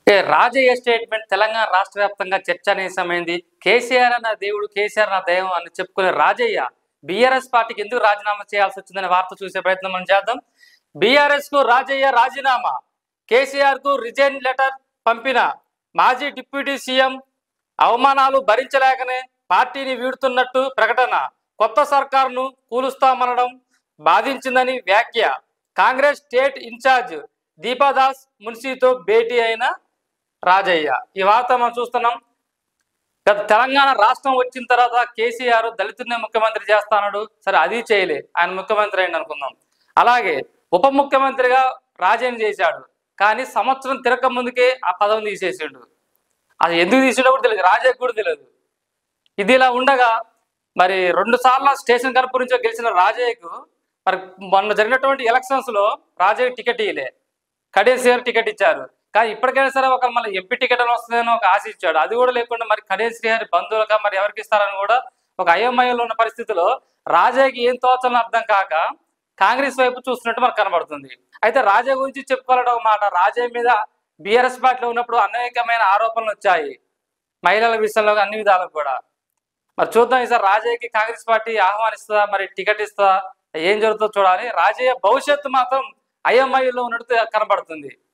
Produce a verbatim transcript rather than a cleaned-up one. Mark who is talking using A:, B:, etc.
A: ఏ Rajaiah statement Telangana రాష్ట్ర వ్యాప్తంగా చర్చనీయమైంది. కేసీఆర్ అన్న దేవుడు, కేసీఆర్ నా దైవం అని చెప్పుకునే రాజయ్య బీఆర్ఎస్ పార్టీకి ఎందుకు రాజీనామా చేయాల్సి వచ్చిందనే వార్త చూసే ప్రయత్నం మనం చేద్దాం. బీఆర్ఎస్ కు రాజయ్య రాజీనామా, కేసీఆర్ కు రిజైన్ లెటర్ పంపిన మాజీ డిప్యూటీ సీఎం అవమానాలు భరించలేకనే పార్టీని వీడుతున్నట్టు ప్రకటన, కొత్త సర్కారును కూలుస్తామనడం బాధించిందని వ్యాఖ్య. కాంగ్రెస్ స్టేట్ ఇన్ఛార్జ్ దీపాదాస్ మున్షితో భేటీ అయిన రాజయ్య. ఈ వార్త మనం చూస్తున్నాం. గత తెలంగాణ రాష్ట్రం వచ్చిన తర్వాత కేసీఆర్ దళితుడిని ముఖ్యమంత్రి చేస్తాడు. సరే, అది చేయలే, ఆయన ముఖ్యమంత్రి అయింది అనుకుందాం. అలాగే ఉప ముఖ్యమంత్రిగా రాజయ్యని చేశాడు, కానీ సంవత్సరం తిరగక ముందుకే ఆ పదవిని తీసేసాడు. అది ఎందుకు తీసాడో కూడా తెలియదు, రాజయ్యకు కూడా తెలియదు. ఇది ఇలా ఉండగా మరి రెండు సార్లు స్టేషన్ కనుపూర్ నుంచి గెలిచిన రాజయ్యకు మరి మొన్న జరిగినటువంటి ఎలక్షన్స్ లో రాజయ్య టికెట్ ఇయ్యలే, కేసీఆర్ టికెట్ ఇచ్చారు. కానీ ఇప్పటికైనా సరే ఒక మళ్ళీ ఎంపీ టికెట్ అని వస్తుందని ఒక ఆశ ఇచ్చాడు. అది కూడా లేకుండా మరి కేసీఆర్ బంధువులుగా మరి ఎవరికి ఇస్తారని కూడా ఒక అయోమయంలో ఉన్న పరిస్థితిలో రాజయ్యకి ఏం తోచాలని అర్థం కాక కాంగ్రెస్ వైపు చూస్తున్నట్టు మనకు కనబడుతుంది. అయితే రాజయ్య గురించి చెప్పుకోవాలంటే ఒక మాట, రాజయ్య మీద బీఆర్ఎస్ పార్టీలో ఉన్నప్పుడు అనేకమైన ఆరోపణలు వచ్చాయి, మహిళల విషయంలో అన్ని విధాలకు కూడా. మరి చూద్దాం ఈసారి రాజయ్యకి కాంగ్రెస్ పార్టీ ఆహ్వానిస్తుందా, మరి టికెట్ ఇస్తుందా, ఏం జరుగుతుందో చూడాలి. రాజయ్య భవిష్యత్తు మాత్రం అయోమయంలో ఉన్నట్టు కనబడుతుంది.